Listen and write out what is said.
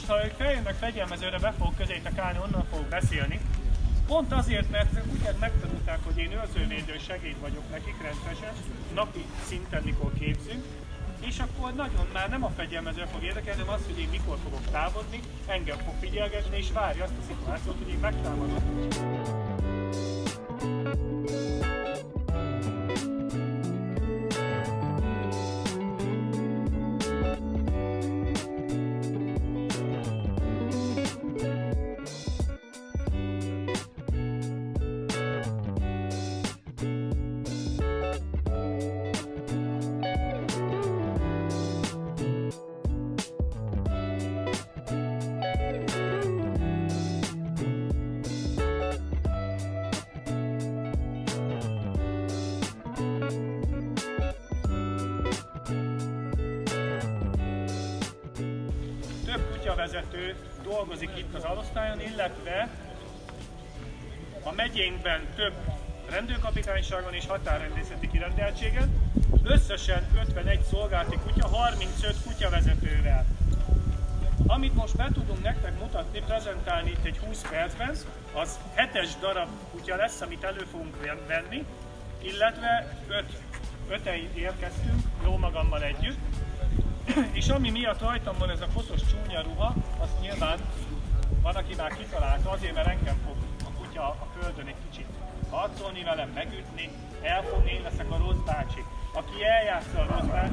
most, ha ők feljönnek fegyelmezőre, be fogok közétek állni, onnan fogok beszélni. Pont azért, mert ugye megtanulták, hogy én őrzővédő segéd vagyok nekik rendszeresen, napi szinten mikor képzünk, és akkor nagyon már nem a fegyelmező fog érdekelni, hanem az, hogy én mikor fogok támadni, engem fog figyelgetni, és várja azt a szituációt, hogy én megtámadok. Vezető dolgozik itt az alosztályon, illetve a megyénkben több rendőrkapitányság van és határrendészeti kirendeltségen. Összesen 51 szolgálati kutya, 35 kutyavezetővel. Amit most be tudunk nektek mutatni, prezentálni itt egy 20 percben, az 7-es darab kutya lesz, amit elő fogunk venni, illetve 5-en érkeztünk, jó magammal együtt. És ami miatt rajtam van ez a koszos csúnya ruha, azt nyilván van, aki már kitalálta, azért, mert engem fog a kutya a földön egy kicsit harcolni velem, megütni, elfogni, én leszek a rossz bácsi. Aki eljátsza a rossz bácsi,